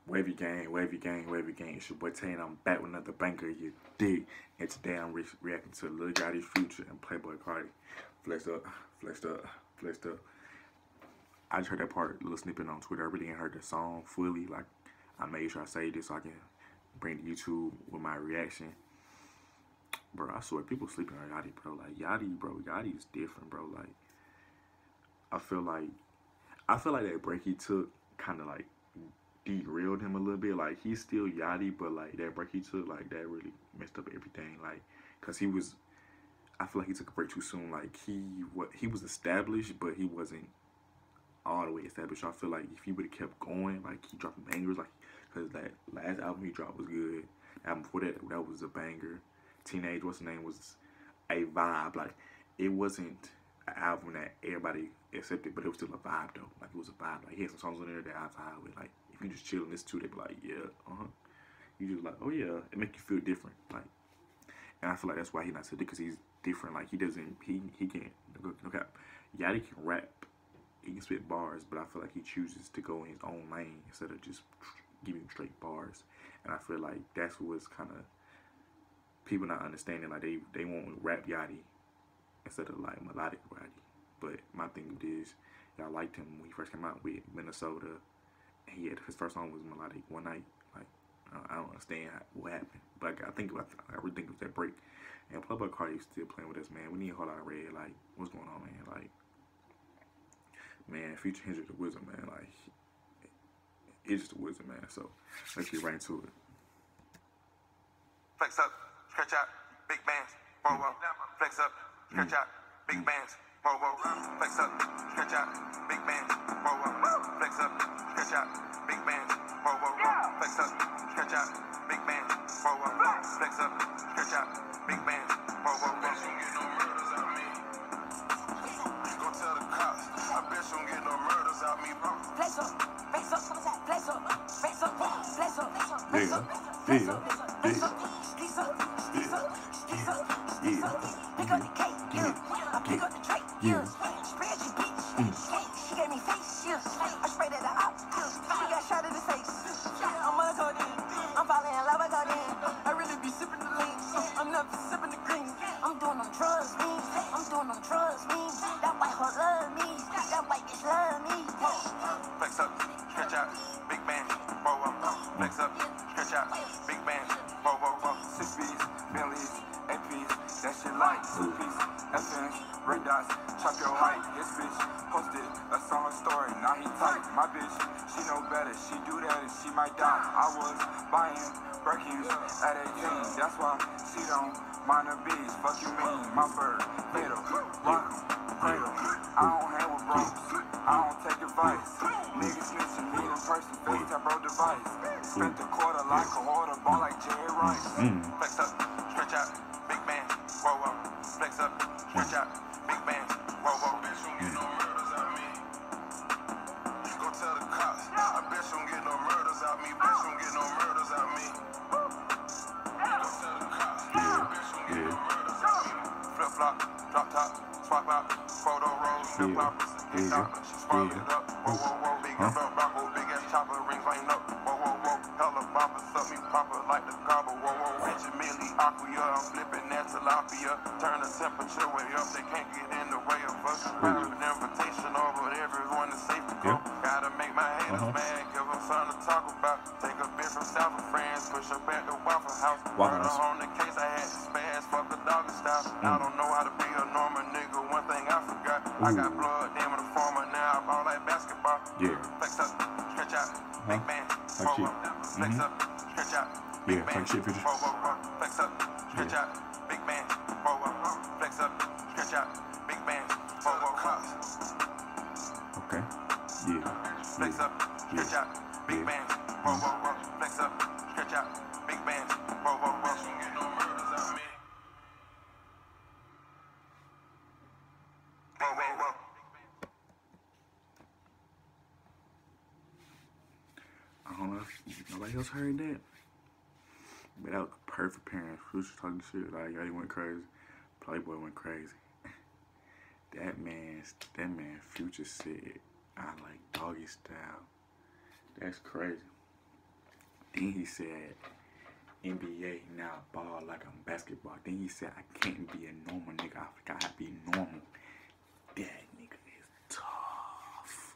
Wavy gang, wavy gang, wavy gang. It's your boy Tay, and I'm back with another banker, you dig. And today I'm reacting to Lil Yachty's Future and Playboi Carti. Flexed up, flexed up, flexed up. I just heard that part, little snippet on Twitter. I really ain't heard the song fully. Like, I made sure I saved it so I can bring to YouTube with my reaction. Bro, I swear, people sleeping on Yachty, bro. Like, Yachty is different, bro. Like, I feel like that break he took kind of like derailed him a little bit. Like, he's still Yachty, but like that break he took, like that really messed up everything. Like, cause I feel like he took a break too soon. Like, he was established, but he wasn't all the way established. I feel like if he would have kept going, like he dropping bangers, like, cause that last album he dropped was good. Album before that was a banger. Teenage, what's the name, was a vibe. Like, it wasn't an album that everybody accepted, but it was still a vibe though. Like, it was a vibe. Like, he had some songs on there that I vibe with. Like, if you just chill and listen to it, they be like, yeah, You just like, oh yeah, it make you feel different. Like, and I feel like that's why he's not accepted, because he's different. Like, he can't. Okay, Yachty can rap, he can spit bars, but I feel like he chooses to go in his own lane instead of just giving straight bars. And I feel like that's what's kind of people not understanding. Like, they want rap Yachty instead of like melodic Yachty. But my thing is, y'all liked him when he first came out with Minnesota. And his first song was melodic One Night. Like, I don't understand what happened, but I really think it was that break. And Playboi Carti still playing with us, man. We need a whole lot of red. Like, what's going on, man? Like, man, Future Hendrix the Wizard, man. Like, it's just a wizard, man. So let's get right into it. Flex up, stretch out, big bands, roll up. Flex up, stretch out, big bands, roll up. Flex up, stretch out, big bands, roll up. Flex up, stretch out, big bands, roll up. Flex up, stretch out, big bands, roll up. Flex up, stretch out, big bands, roll up. Bitch, you get no murders out me. Go tell the cops, I bet you don't get no murders out me, bro. Flex up, flex up, flex up, flex up, flex up, flex up, flex up, flex up. Pick up the cake, yeah. I pick up the tray, yeah. Spread your bitch, she gave me face, yeah. I sprayed at the op, she got shot in the face. I'm on codeine, I'm falling in love with codeine. I really be sipping the lean, I'm never sipping the green. I'm doing them drugs, me. I'm doing them drugs, me. That white hoe love me, that white bitch love me. Flex up, stretch out, big band, roll up. Flex up, stretch out, big band, roll up. 6 B's, Bentleys, APs, that shit like 2 piece, FNs, red dots, chop your height. His bitch posted a song story, now he tight. My bitch, she know better, she do that and she might die. I was buying Birkins at 18, that's why she don't mind her bees. Fuck you mean, my bird, fatal, rock 'em, cradle. I don't hang with bros, I don't take advice. Niggas snitching, meet in person, FaceTime bro device. Spent the quarter like a order, ball like Jerry Rice. Flex up, stretch out, big man, roll up. Flex up, stretch out, big man, roll up. Bitch, you don't get no murders out me. Go tell the cops, I bet you don't get no murders out me. Bitch, you don't get no murders out me. Go tell the cops, I bet you don't get no murders out me. Flip flop, drop top, swap out, photo roll, flip flop, hit out, she swallowed it up. Whoa, big ass Bronco, big ass chopper, rings lighting up. Whoa, hella boppers, suck me proper like the gobble. Whoa, rich and Millie, Aquia, I'm flipping that tilapia. Turn the temperature way up, they can't get in the way of us. Grab an invitation over everyone is safe to go. Gotta make my haters mad, give them something to talk about. Take a bitch from South of France, push her back to Waffle House. Murder on the case, I had to spaz, fuck a doggy style. I don't know how to be a normal nigga, one thing I forgot. I got blood, damn it, a farmer now, I ball like basketball. Flex up, stretch out, big man, roll up. Flex up, stretch out, big man, roll up. Flex up, stretch out, big man, roll up. Flex up, stretch out, big man, roll up. Okay. Flex up, stretch out, big man, roll up. Flex up, stretch out, big man, roll up. You get no murders out me. Roll. I don't know if nobody else heard that. But that was a perfect parent. Future talking shit. Like, Yachty went crazy. Playboi went crazy. That man Future said, I like doggy style. That's crazy. Then he said, NBA now ball like I'm basketball. Then he said, I can't be a normal nigga. I gotta be normal. That nigga is tough.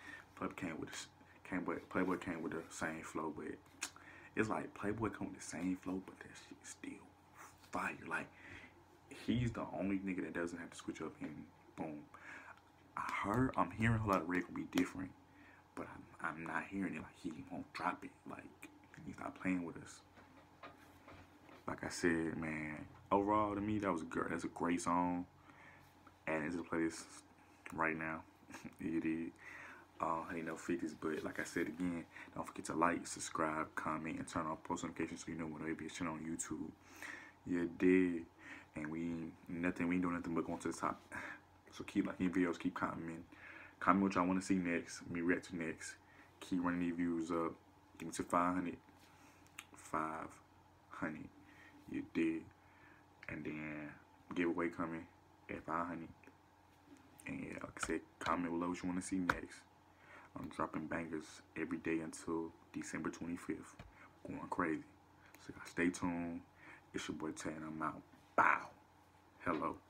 Playboy came with the same flow, but it's like Playboy come with the same flow, but that shit still fire. Like, he's the only nigga that doesn't have to switch up and boom. I'm hearing a lot of Rick will be different, but I'm not hearing it like he won't drop it. Like, he's not playing with us. Like I said, man, overall to me that's a great song, and it's a playlist right now. It is. Ain't no 50s, but like I said again, don't forget to like, subscribe, comment, and turn on post notifications so you know when we be shit on YouTube. You did, and we ain't doing nothing but going to the top. So keep liking videos, keep commenting. Comment what y'all want to see next, me react to next. Keep running these views up. Get me to 500. 500. You did. And then giveaway coming at 500. And yeah, like I said, comment below what you want to see next. I'm dropping bangers every day until December 25th. Going crazy. So stay tuned. It's your boy Tay, and I'm out. Bow. Hello.